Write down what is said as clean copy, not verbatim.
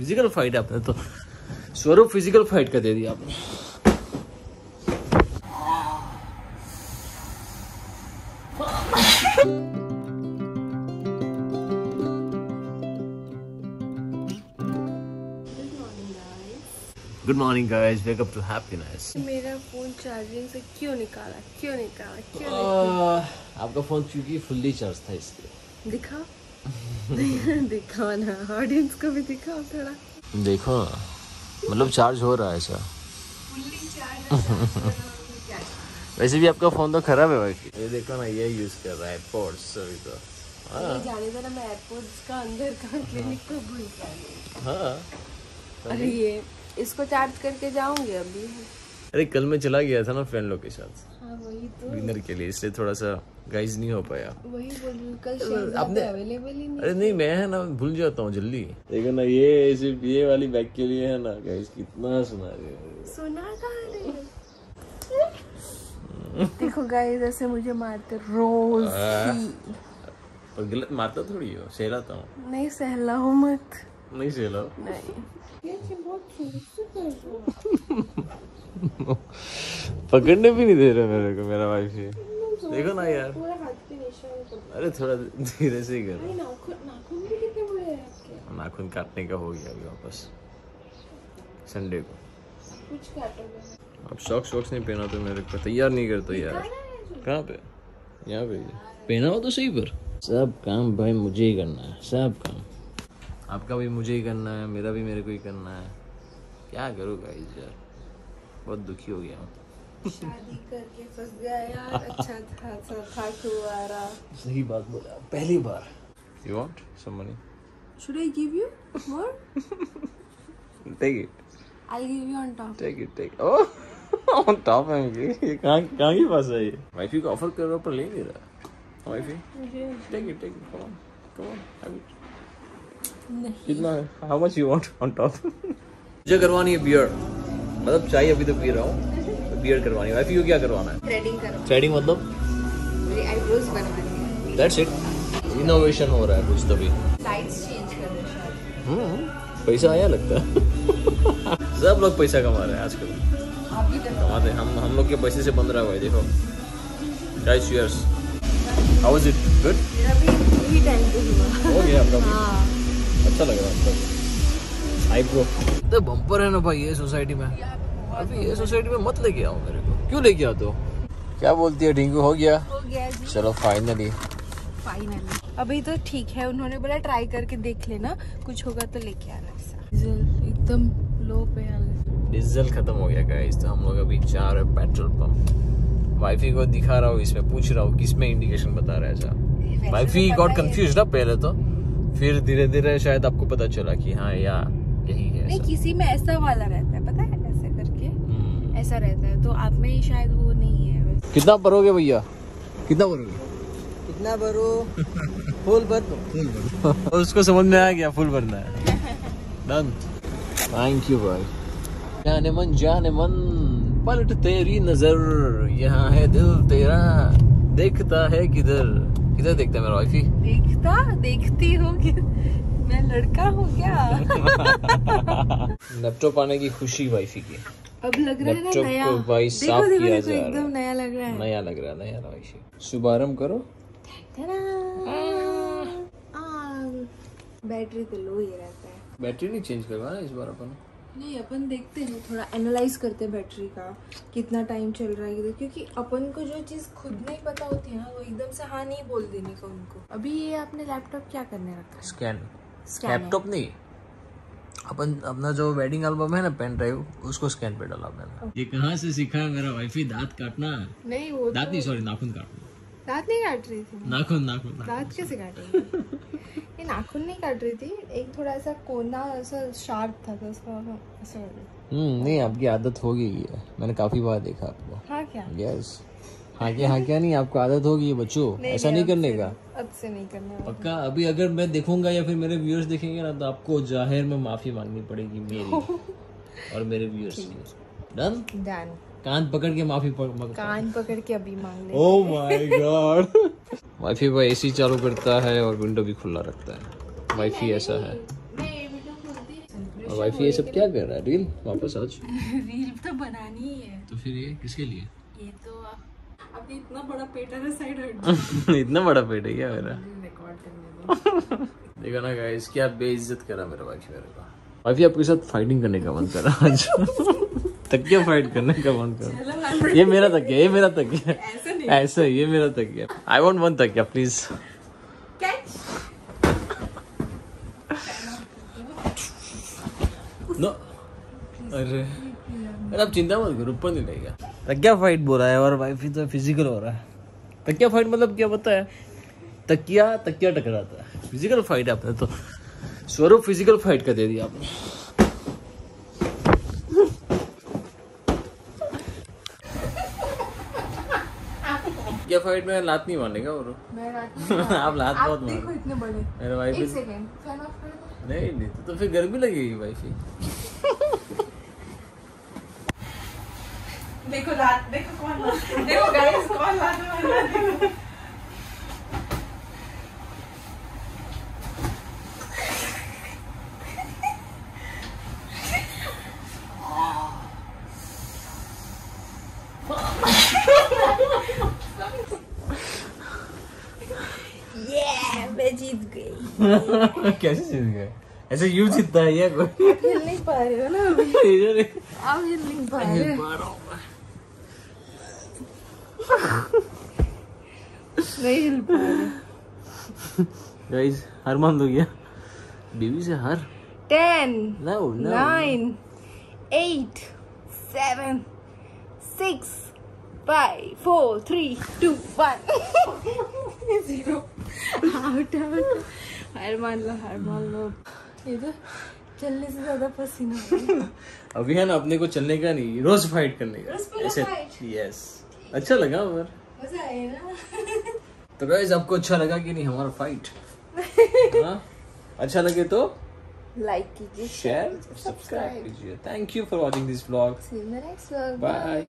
Physical fight आपने तो स्वरूप फिजिकल फाइट का दे दिया आपने। Good morning guys, wake up to happiness. मेरा फोन चार्जिंग से क्यों निकाला? आपका फोन क्योंकि फुल्ली चार्ज था इसलिए। दिखा दिखाओ ना, ऑडियंस को भी दिखाओ थोड़ा। देखो ना, मतलब चार्ज हो रहा है ऐसा। वैसे भी आपका फोन तो खराब है भाई। ये देखो ना, ये यूज कर रहा है एयरपोर्ट्स अभी तो। जाने दो ना, मैं एयरपोर्ट्स का अंदर का क्लिनिक को भूल गई। हाँ, अरे ये इसको चार्ज करके जाऊंगी अभी। अरे कल मैं चला गया था ना फ्रेंड लोग के साथ। हाँ वही तो, डिनर के लिए, इसलिए थोड़ा सा गाइस नहीं हो पाया। वही बोल रही हूँ, कल शायद अवेलेबल ही नहीं। अरे नहीं, मैं है ना भूल जाता हूँ जल्दी। देखो ना, ये सिर्फ ये वाली बैग के लिए है ना गाइस, कितना सुना रहे हो। सुना कहाँ रहे हो? देखो गाइस, ऐसे मुझे मारते रोज ही। पर गलत मारता थोड़ी हो, सहलाता हूँ। नहीं सहलाओ मत। नहीं सहलाओ। नहीं, पकड़ने भी नहीं दे रहे मेरे को, मेरा वाइफ ये। देखो ना यार, पूरा हाथ पे निशान। अरे थोड़ा धीरे से ही करो। नाखून भी कितने बड़े हैं आपके। नाखून काटने का हो गया अभी वापस संडे को। कुछ काटोगे? अब शॉक्स नहीं पहना तो मेरे को तैयार नहीं करता यार। कहाँ पे? यहाँ पे पहना हो तो सही। पर सब काम भाई मुझे ही करना है, सब काम। आपका भी मुझे ही करना है, मेरा भी मेरे को ही करना है। क्या करूँ गाइस यार, बहुत दुखी हो गया हूँ। शादी करके फंस गया यार। अच्छा था कुंवारा। सही बात बोला, पहली बार। You want some money? Should I give you more? Take it. I'll give you on top. Take it. Oh, on top है ये कहाँ की पास है ये? वाइफी को ऑफर कर रहा पर ले नहीं रहा। Wifey, take it. Come on, have it. नहीं। कितना है? How much you want on top? मुझे करवानी है बियर, मतलब चाय अभी तो पी रहा हूँ, बियर करवानी है। वाइफी को क्या करवाना है? थ्रेडिंग करो। थ्रेडिंग मतलब? मेरी आईब्रोज बनवानी है। That's it. इनोवेशन हो रहा है कुछ तो भी। साइड्स चेंज कर दो शायद। पैसा आया लगता है। सब लोग पैसा कमा रहे हैं आजकल। आप भी कमाते हैं, हम लोग के पैसे से बन रहा है भाई। देखो guys, cheers. How was it? Good? मेरा भी यही टाइम पे हुआ। हो गया आपका भी? हाँ। अच्छा लग रहा है आपका आईब्रो। तो बम्पर है ना भाई ये सोसाइटी में। अभी ये सोसाइटी में मत लेके आओ मेरे को। क्यों लेके आओ? तो क्या बोलती है टिंकू? हो गया जी। चलो फाइनली अभी तो ठीक है। उन्होंने बोला ट्राई करके देख लेना, कुछ होगा तो लेके आना। डीजल एकदम लो पे है। डीजल खत्म हो गया गाइस, तो हम लोग अभी जा रहे हैं पेट्रोल पंप। वाइफी को दिखा रहा हूँ, इसमें पूछ रहा हूँ किसमें इंडिकेशन बता रहा है ऐसा। वाइफी गॉट कंफ्यूज्ड ना पहले तो, फिर धीरे धीरे शायद आपको पता चला कि हाँ यार यही है। नहीं, किसी में ऐसा वाला रहता है, पता है, ऐसे करके ऐसा रहता है। तो आप में ही शायद वो नहीं है। कितना भरोगे भैया? कितना भरोगे? कितना भरो? फुल भर दो। उसको समझ में आ गया, फुल भरना है। डन। थैंक यू भाई। जाने मन पलट तेरी नजर, यहाँ है दिल तेरा, देखता है किधर देखता है मेरा वाइफी? देखती हूँ कि मैं लड़का हूँ क्या? लैपटॉप आने की खुशी वाइफी की। अब लग रहा है ना नया। को भाई साफ किया जा रहा है, एकदम नया लग रहा है। नया वाइफी। शुभारंभ करो। बैटरी तो लो ही रहता है। बैटरी नहीं चेंज करवाना इस बार अपन? नहीं, अपन देखते हैं, थोड़ा एनालाइज करते हैं बैटरी का कितना टाइम चल रहा है, क्योंकि अपन को जो चीज खुद नहीं पता होती है ना, वो एकदम से हाँ नहीं बोल देने का उनको। अभी ये आपने लैपटॉप क्या करने रखा है? स्कैन। लैपटॉप नहीं, अपन अपना जो वेडिंग एल्बम है ना, पेन ड्राइव, उसको स्कैन पे डाला मैंने। ये कहाँ से सीखा है मेरा वाइफी? दांत काटना। नहीं, वो दांत नहीं, सॉरी, नाखून काटना। दांत नहीं काट रही थी। नाखून दांत कैसे काटेंगे? ये नाखून नहीं काट रही थी, एक थोड़ा ऐसा कोना ऐसा शार्प था तो उसको ऐसा हो गया। नहीं, आपकी आदत हो गई है, मैंने काफी बार देखा आपको। हाँ क्या? यस। हाँ क्या नहीं, आपको आदत हो गई है बच्चों, ऐसा नहीं करने का। अब से नहीं करना पक्का। अभी अगर मैं देखूंगा या फिर मेरे व्यूअर्स देखेंगे ना, तो आपको जाहिर में माफी मांगनी पड़ेगी मेरी और मेरे व्यूअर्स की। डन। कान पकड़ के माफी कान पकड़ के अभी मांग ले। Oh my god. वाईफाई भाई एसी चालू करता है और विंडो भी खुला रखता है। वाईफाई ऐसा है। वर्षा वाइफी ये सब क्या कर रहा है? रील वापस आज? रील तो बनानी ही है। तो फिर ये किसके लिए? ये तो अभी इतना बड़ा पेट है ना, साइड हट इतना बड़ा पेट है क्या मेरा? रिकॉर्ड करने दो। देखो ना गाइस, क्या बेइज्जत करा मेरा वाइफी मेरे को। वाइफी आपके साथ फाइटिंग करने का मन कर रहा आज। तकिया फाइट करने का मन कर रहा। ये मेरा तकिया, ये मेरा तकिया। ऐसा नहीं, ऐसा ये मेरा तकिया। आई वांट वन तकिया प्लीज। कैच। नो अरे आप चिंता मत करो, ऊपर नहीं लगेगा। तकिया फाइट बोला है और वाइफी तो फिजिकल हो रहा है। तकिया फाइट मतलब क्या पता है? तकिया टकराता है, फिजिकल फाइट है। आपने तो स्वरूप फिजिकल फाइट का दे दिया आपने। क्या फाइट में लात नहीं मारने का और मैं रात आप लात बहुत देखो मारो। इतने बड़े। मेरे वाइफी एक सेकंड, फैन ऑफ कर दो। नहीं तो फिर गर्मी लगेगी वाइफी। देखो रात, देखो कौन देखो गाइस कौन लाने वाला है, देखो। मैं जीत गई। कैसे जीत गए? ऐसे यूं जीतता है या कोई? हिल नहीं पा रहे हो ना अभी, आप हिल नहीं पा रहे। नहीं हिल पा रहे। गाइस हार मान लो क्या? बीवी से हार? 10 No. 9 8 7 6 5 4 3 2 1 0 आउट। हार मान लो। ये तो चलने से ज्यादा पसीना आ रहा है। अभी है ना, अपने को चलने का नहीं, रोज फाइट करने का। रोज पूरा ऐसे fight? यस, अच्छा लगा और मजा आया ना। तो गाइस आपको अच्छा लगा कि नहीं हमारा फाइट? हाँ? अच्छा लगे तो लाइक कीजिए, शेयर सब्सक्राइब कीजिए। Thank you for watching this vlog. See you in the next vlog. Bye.